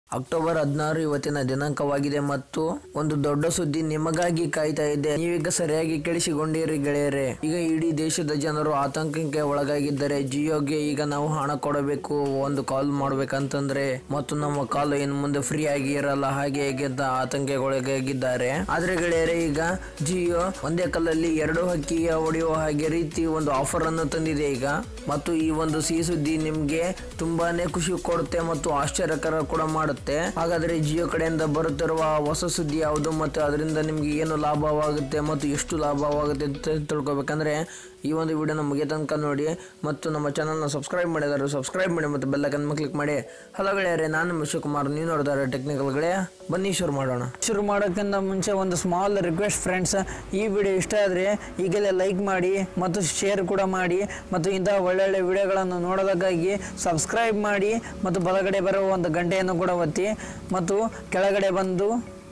October 16 ಇವತ್ತಿನ ದಿನಾಂಕವಾಗಿದೆ ಮತ್ತು ಒಂದು ದೊಡ್ಡ ಸುದ್ದಿ ನಿಮಗಾಗಿ ಕಾಯ್ತಾ ಇದೆ. ನೀವೀಗ ಸರಿಯಾಗಿ ಕೇಳಿಸಿಕೊಂಡಿರಿ ಗೆಳೆಯರೆ. ಈಗ ಇಡೀ ದೇಶದ ಜನರು ಆತಂಕಕ್ಕೆ ಒಳಗಾಗಿದ್ದಾರೆ. ಜಿಯೋಗೆ ಈಗ ನಾವು ಹಣ ಕೊಡಬೇಕು, ಒಂದು ಕಾಲ್ ಮಾಡ್ಬೇಕಂತಂದ್ರೆ ಮತ್ತು ನಮ್ಮ ಕಾಲ್ ಇನ್ನು ಮುಂದೆ ಫ್ರೀ ಆಗಿ ಇರಲ್ಲ, ಹಾಗೆ ಹೇಗೆ ಅಂತ ಆತಂಕಗೊಳಗಾಗಿದ್ದಾರೆ. ಆದ್ರೆ ಗೆಳೆಯರೆ, ಈಗ ಜಿಯೋ ಒಂದೇ ಕಲ್ಲಲ್ಲಿ ಎರಡು ಹಕ್ಕಿಯ ಹೊಡೆಯುವ ಹಾಗೆ ರೀತಿ ಒಂದು ಆಫರ್ ಅನ್ನು ತಂದಿದೆ ಈಗ. ಮತ್ತು ಈ ಒಂದು ಸಿಹಿ ಸುದ್ದಿ ನಿಮ್ಗೆ ತುಂಬಾನೇ ಖುಷಿ ಕೊಡುತ್ತೆ ಮತ್ತು ಆಶ್ಚರ್ಯಕರ ಕೂಡ ಮಾಡುತ್ತೆ. ಹಾಗಾದ್ರೆ ಜಿಯೋ ಕಡೆಯಿಂದ ಬರುತ್ತಿರುವ ಹೊಸ ಸುದ್ದಿ ಯಾವುದು ಮತ್ತು ಅದರಿಂದ ನಿಮ್ಗೆ ಏನು ಲಾಭವಾಗುತ್ತೆ ಮತ್ತು ಎಷ್ಟು ಲಾಭವಾಗುತ್ತೆ ಅಂತ ತಿಳ್ಕೊಬೇಕಂದ್ರೆ ಈ ಒಂದು ವಿಡಿಯೋನ ಮುಗಿಯ ತನಕ ನೋಡಿ ಮತ್ತು ನಮ್ಮ ಚಾನಲ್ನ ಸಬ್ಸ್ಕ್ರೈಬ್ ಮಾಡಿದಾರೆ ಸಬ್ಸ್ಕ್ರೈಬ್ ಮಾಡಿ ಮತ್ತು ಬೆಲ್ ಐಕಾನ್ ಕ್ಲಿಕ್ ಮಾಡಿ. ಹಲೋ ಗೆಳೆಯರೆ, ನಾನು ಶಿವಕುಮಾರ್, ನೀವು ನೋಡಿದಾರೆ ಟೆಕ್ನಿಕಲ್ ಗೆಳೆಯ. ಬನ್ನಿ ಶುರು ಮಾಡೋಣ. ಶುರು ಮಾಡೋಕ್ಕಿಂತ ಮುಂಚೆ ಒಂದು ಸ್ಮಾಲ್ ರಿಕ್ವೆಸ್ಟ್ ಫ್ರೆಂಡ್ಸ್, ಈ ವಿಡಿಯೋ ಇಷ್ಟ ಆದರೆ ಈಗಲೇ ಲೈಕ್ ಮಾಡಿ ಮತ್ತು ಶೇರ್ ಕೂಡ ಮಾಡಿ ಮತ್ತು ಇಂತಹ ಒಳ್ಳೊಳ್ಳೆ ವಿಡಿಯೋಗಳನ್ನು ನೋಡೋದಕ್ಕಾಗಿ ಸಬ್ಸ್ಕ್ರೈಬ್ ಮಾಡಿ ಮತ್ತು ಬಲಗಡೆ ಬರುವ ಒಂದು ಗಂಟೆಯನ್ನು ಕೂಡ ಒತ್ತಿ ಮತ್ತು ಕೆಳಗಡೆ ಬಂದು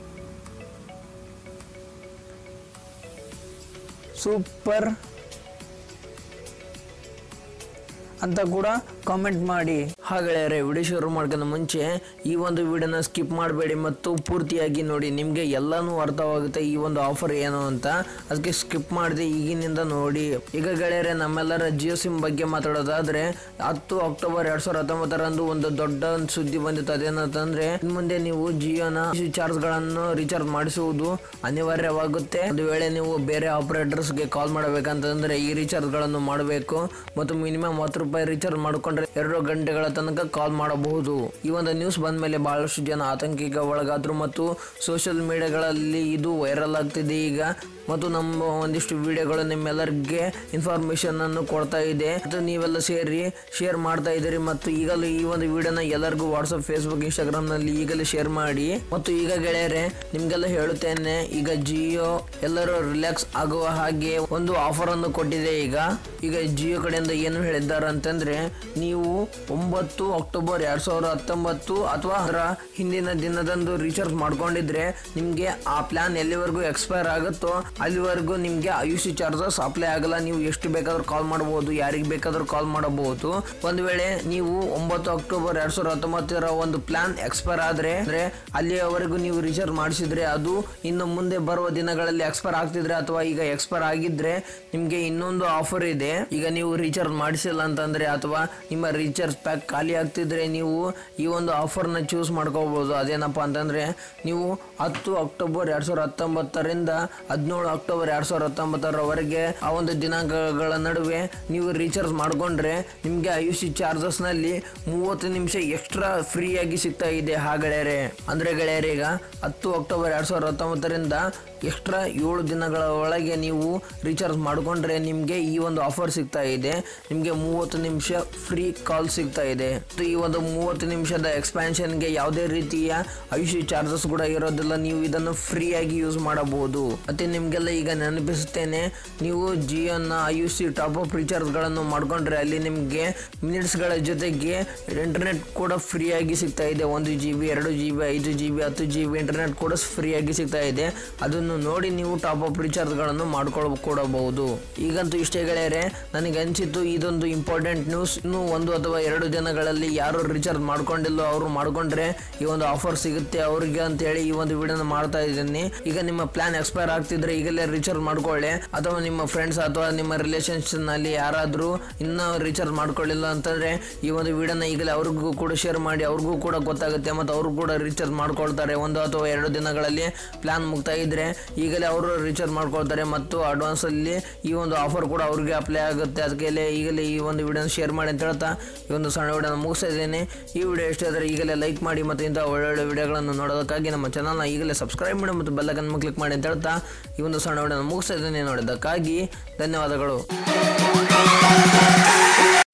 ಸೂಪರ್ ಅಂತ ಕೂಡ ಕಾಮೆಂಟ್ ಮಾಡಿ. ಹಾಗೆಳೆಯರೆ, ವಿಡಿಯೋ ಶುರು ಮಾಡ್ಕೊಂಡು ಮುಂಚೆ ಈ ಒಂದು ವಿಡಿಯೋನ ಸ್ಕಿಪ್ ಮಾಡಬೇಡಿ ಮತ್ತು ಪೂರ್ತಿಯಾಗಿ ನೋಡಿ, ನಿಮಗೆ ಎಲ್ಲಾನು ಅರ್ಥವಾಗುತ್ತೆ ಈ ಒಂದು ಆಫರ್ ಏನು ಅಂತ. ಅದಕ್ಕೆ ಸ್ಕಿಪ್ ಮಾಡದೆ ಈಗಿನಿಂದ ನೋಡಿ. ಈಗ ಗೆಳೆಯರೆ, ನಮ್ಮೆಲ್ಲರ ಜಿಯೋ ಸಿಮ್ ಬಗ್ಗೆ ಮಾತಾಡೋದಾದ್ರೆ 10 ಅಕ್ಟೋಬರ್ 2019 ಒಂದು ದೊಡ್ಡ ಸುದ್ದಿ ಬಂದಿತ್ತು. ಅದೇನಂತಂದ್ರೆ ಮುಂದೆ ನೀವು ಜಿಯೋನ ಚಾರ್ಜ್ ಗಳನ್ನು ರೀಚಾರ್ಜ್ ಮಾಡಿಸುವುದು ಅನಿವಾರ್ಯವಾಗುತ್ತೆ. ಒಂದು ವೇಳೆ ನೀವು ಬೇರೆ ಆಪರೇಟರ್ಸ್ಗೆ ಕಾಲ್ ಮಾಡಬೇಕಂತಂದ್ರೆ ಈ ರೀಚಾರ್ಜ್ ಗಳನ್ನು ಮಾಡಬೇಕು ಮತ್ತು ಮಿನಿಮಮ್ 10 ರೂಪಾಯಿ ರೀಚಾರ್ಜ್ ಮಾಡಿಕೊಂಡ್ರೆ 2 ಗಂಟೆಗಳ ತನಕ ಕಾಲ್ ಮಾಡಬಹುದು. ಈ ಒಂದು ನ್ಯೂಸ್ ಬಂದ ಮೇಲೆ ಬಹಳಷ್ಟು ಜನ ಆತಂಕಕ್ಕೆ ಒಳಗಾದ್ರು ಮತ್ತು ಸೋಷಿಯಲ್ ಮೀಡಿಯಾಗಳಲ್ಲಿ ಇದು ವೈರಲ್ ಆಗ್ತಿದೆ ಈಗ. ಮತ್ತು ನಮ್ಮ ಒಂದಿಷ್ಟು ವಿಡಿಯೋಗಳು ನಿಮ್ಮೆಲ್ಲರಿಗೆ ಇನ್ಫಾರ್ಮೇಶನ್ ಅನ್ನು ಕೊಡ್ತಾ ಇದೆ ಮತ್ತು ನೀವೆಲ್ಲ ಸೇರಿ ಶೇರ್ ಮಾಡ್ತಾ ಇದ್ದೀರಿ. ಮತ್ತು ಈಗಲೂ ಈ ಒಂದು ವಿಡಿಯೋನ ಎಲ್ಲರಿಗೂ ವಾಟ್ಸಪ್, ಫೇಸ್ಬುಕ್, ಇನ್ಸ್ಟಾಗ್ರಾಮ್ ನಲ್ಲಿ ಈಗಲೇ ಶೇರ್ ಮಾಡಿ. ಮತ್ತು ಈಗ ಗೆಳೆಯರೆ, ನಿಮ್ಗೆಲ್ಲ ಹೇಳುತ್ತೇನೆ, ಈಗ ಜಿಯೋ ಎಲ್ಲರೂ ರಿಲ್ಯಾಕ್ಸ್ ಆಗುವ ಹಾಗೆ ಒಂದು ಆಫರ್ ಅನ್ನು ಕೊಟ್ಟಿದೆ ಈಗ ಜಿಯೋ ಕಡೆಯಿಂದ ಏನು ಹೇಳಿದ್ದಾರೆ ಅಂತಂದ್ರೆ, ನೀವು 9 ಅಕ್ಟೋಬರ್ 2019 ಅಥವಾ ಅದರ ಹಿಂದಿನ ದಿನದಂದು ರೀಚಾರ್ಜ್ ಮಾಡ್ಕೊಂಡಿದ್ರೆ ನಿಮ್ಗೆ ಆ ಪ್ಲಾನ್ ಎಲ್ಲಿವರೆಗೂ ಎಕ್ಸ್ಪೈರ್ ಆಗುತ್ತೋ ಅಲ್ಲಿವರೆಗೂ ನಿಮ್ಗೆ ಆಯುಷ್ ಚಾರ್ಜಸ್ ಅಪ್ಲೈ ಆಗಲ್ಲ. ನೀವು ಎಷ್ಟು ಬೇಕಾದ್ರೂ ಕಾಲ್ ಮಾಡಬಹುದು, ಯಾರಿಗೆ ಬೇಕಾದ್ರೂ ಕಾಲ್ ಮಾಡಬಹುದು. ಒಂದು ವೇಳೆ ನೀವು 9 ಅಕ್ಟೋಬರ್ 2019 ಒಂದು ಪ್ಲಾನ್ ಎಕ್ಸ್ಪೈರ್ ಆದ್ರೆ ಅಲ್ಲಿಯವರೆಗೂ ನೀವು ರೀಚಾರ್ಜ್ ಮಾಡಿಸಿದ್ರೆ ಅದು ಇನ್ನು ಮುಂದೆ ಬರುವ ದಿನಗಳಲ್ಲಿ ಎಕ್ಸ್ಪೈರ್ ಆಗ್ತಿದ್ರೆ ಅಥವಾ ಈಗ ಎಕ್ಸ್ಪೈರ್ ಆಗಿದ್ರೆ ನಿಮ್ಗೆ ಇನ್ನೊಂದು ಆಫರ್ ಇದೆ. ಈಗ ನೀವು ರೀಚಾರ್ಜ್ ಮಾಡಿಸಿಲ್ಲ ಅಂತಂದ್ರೆ ಅಥವಾ ನಿಮ್ಮ ರೀಚಾರ್ಜ್ ಪ್ಯಾಕ್ ಖಾಲಿ ಆಗ್ತಿದ್ರೆ ನೀವು ಈ ಒಂದು ಆಫರ್ ನ ಚೂಸ್ ಮಾಡ್ಕೋಬಹುದು. ಅದೇನಪ್ಪ ಅಂತಂದ್ರೆ, ನೀವು 10 ಅಕ್ಟೋಬರ್ 2019 17 ಅಕ್ಟೋಬರ್ 2019 ಆ ಒಂದು ದಿನಾಂಕಗಳ ನಡುವೆ ನೀವು ರೀಚಾರ್ಜ್ ಮಾಡ್ಕೊಂಡ್ರೆ ನಿಮ್ಗೆ ಆಯುಷ್ ಚಾರ್ಜಸ್ ನಲ್ಲಿ 30 ನಿಮಿಷ ಎಕ್ಸ್ಟ್ರಾ ಫ್ರೀ ಆಗಿ ಸಿಗ್ತಾ ಇದೆ. ಗೆಳೆಯರೆ, ಅಂದ್ರೆ ಗೆಳೆಯರೆ, ಈಗ 10 ಅಕ್ಟೋಬರ್ 2019 ಎಕ್ಸ್ಟ್ರಾ 7 ದಿನಗಳ ಒಳಗೆ ನೀವು ರೀಚಾರ್ಜ್ ಮಾಡ್ಕೊಂಡ್ರೆ ನಿಮ್ಗೆ ಈ ಒಂದು ಆಫರ್ ಸಿಗ್ತಾ ಇದೆ. ನಿಮ್ಗೆ 30 ನಿಮಿಷ ಫ್ರೀ ಕಾಲ್ ಸಿಗ್ತಾ ಇದೆ. ಈ ಒಂದು 30 ನಿಮಿಷದ ಎಕ್ಸ್ಪ್ಯಾನ್ಷನ್ಗೆ ಯಾವುದೇ ರೀತಿಯ ಆಯುಷ್ ಚಾರ್ಜಸ್ ಕೂಡ ಇರೋದಿಲ್ಲ. ನೀವು ಇದನ್ನು ಫ್ರೀ ಆಗಿ ಯೂಸ್ ಮಾಡಬಹುದು. ಮತ್ತೆ ನಿಮ್ಗೆಲ್ಲ ಈಗ ನೆನಪಿಸುತ್ತೇನೆ, ನೀವು ಜಿಯೋನ ಆಯುಷ್ ಟಾಪ್ ಅಪ್ ರೀಚಾರ್ಜ್ ಗಳನ್ನು ಮಾಡ್ಕೊಂಡ್ರೆ ಅಲ್ಲಿ ನಿಮ್ಗೆ ಮಿನಿಟ್ಸ್ ಗಳ ಜೊತೆಗೆ ಇಂಟರ್ನೆಟ್ ಕೂಡ ಫ್ರೀ ಆಗಿ ಸಿಗ್ತಾ ಇದೆ. 1 GB 2 GB 5 GB 10 GB internet ಕೂಡ ಫ್ರೀ ಆಗಿ ಸಿಗ್ತಾ ಇದೆ. ಅದನ್ನು ನೋಡಿ ನೀವು ಟಾಪ್ ಅಪ್ ರೀಚಾರ್ಜ್ ಗಳನ್ನು ಮಾಡ್ಕೊಡಬಹುದು. ಈಗಂತೂ ಇಷ್ಟೇ ಗೆಳೆಯರೆ, ನನಗೆ ಅನಿಸಿತ್ತು ಇದೊಂದು ಇಂಪಾರ್ಟೆಂಟ್ ನ್ಯೂಸ್. ಇನ್ನು 1 ಅಥವಾ 2 ದಿನಗಳಲ್ಲಿ ಯಾರು ರೀಚಾರ್ಜ್ ಮಾಡ್ಕೊಂಡಿಲ್ಲೋ ಅವರು ಮಾಡ್ಕೊಂಡ್ರೆ ಈ ಒಂದು ಆಫರ್ ಸಿಗುತ್ತೆ ಅವ್ರಿಗೆ ಅಂತ ಹೇಳಿ ಈ ಒಂದು ವಿಡಿಯೋನ ಮಾಡ್ತಾ ಇದ್ದೀನಿ. ಈಗ ನಿಮ್ಮ ಪ್ಲಾನ್ ಎಕ್ಸ್ಪೈರ್ ಆಗ್ತಿದ್ರೆ ಈಗಲೇ ರೀಚಾರ್ಜ್ ಮಾಡ್ಕೊಳ್ಳಿ. ಅಥವಾ ನಿಮ್ಮ ಫ್ರೆಂಡ್ಸ್ ಅಥವಾ ನಿಮ್ಮ ರಿಲೇಷನ್ಸ್ ನಲ್ಲಿ ಯಾರಾದ್ರೂ ಇನ್ನೂ ರೀಚಾರ್ಜ್ ಮಾಡ್ಕೊಳ್ಳಿಲ್ಲ ಅಂತಂದ್ರೆ ಈ ಒಂದು ವಿಡಿಯೋನ ಈಗಲೇ ಅವ್ರಿಗೂ ಕೂಡ ಶೇರ್ ಮಾಡಿ, ಅವ್ರಿಗೂ ಕೂಡ ಗೊತ್ತಾಗುತ್ತೆ ಮತ್ತು ಅವರು ಕೂಡ ರೀಚಾರ್ಜ್ ಮಾಡ್ಕೊಳ್ತಾರೆ. 1 ಅಥವಾ 2 ದಿನಗಳಲ್ಲಿ ಪ್ಲಾನ್ ಮುಗ್ತಾ ಇದ್ರೆ ಈಗಲೇ ಅವರು ರೀಚಾರ್ಜ್ ಮಾಡ್ಕೊಳ್ತಾರೆ ಮತ್ತು ಅಡ್ವಾನ್ಸ್ ಅಲ್ಲಿ ಈ ಒಂದು ಆಫರ್ ಕೂಡ ಅವ್ರಿಗೆ ಅಪ್ಲೈ ಆಗುತ್ತೆ. ಅದಕ್ಕೆ ಈಗಲೇ ಈ ಒಂದು ವಿಡಿಯೋನ ಶೇರ್ ಮಾಡಿ ಅಂತ ಹೇಳ್ತಾ ಈ ಒಂದು ಸಣ್ಣ ವಿಡಿಯೋನ ಮುಗಿಸ್ತಾ ಇದ್ದೇನೆ. ಈ ವಿಡಿಯೋ ಇಷ್ಟ ಆದರೆ ಈಗಲೇ ಲೈಕ್ ಮಾಡಿ ಮತ್ತು ಇಂತಹ ಒಳ್ಳೊಳ್ಳೆ ವಿಡಿಯೋಗಳನ್ನು ನೋಡೋದಕ್ಕಾಗಿ ನಮ್ಮ ಚಾನಲ್ನ ಈಗಲೇ ಸಬ್ಸ್ಕ್ರೈಬ್ ಮಾಡಿ ಮತ್ತು ಬೆಲ್ ಐಕಾನ್ ಕ್ಲಿಕ್ ಮಾಡಿ ಅಂತ ಹೇಳ್ತಾ ಈ ಒಂದು ಸಣ್ಣ ವಿಡಿಯೋನ ಮುಗಿಸ್ತಾ ಇದ್ದೇನೆ. ನೋಡಿದ್ದಕ್ಕಾಗಿ ಧನ್ಯವಾದಗಳು.